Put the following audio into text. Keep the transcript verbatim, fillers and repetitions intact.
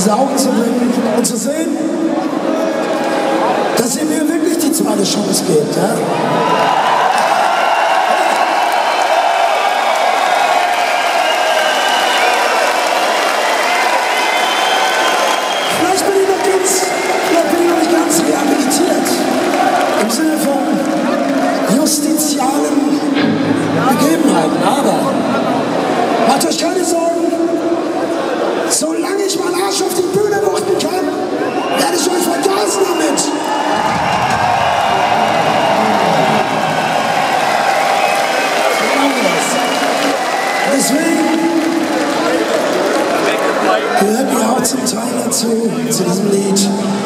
unter Augen zu bringen und zu sehen, dass ihr mir wirklich die zweite Chance gebt. Ja? Vielleicht bin ich noch ganz, vielleicht bin ich noch nicht ganz rehabilitiert. Im Sinne von justizialen Begebenheiten. Aber macht euch keine Sorgen. Solange ich meinen Arsch auf die Bühne wuchten kann, werde ich euch vergasen damit. Deswegen gehört ihr auch zum Teil dazu, zu diesem Lied.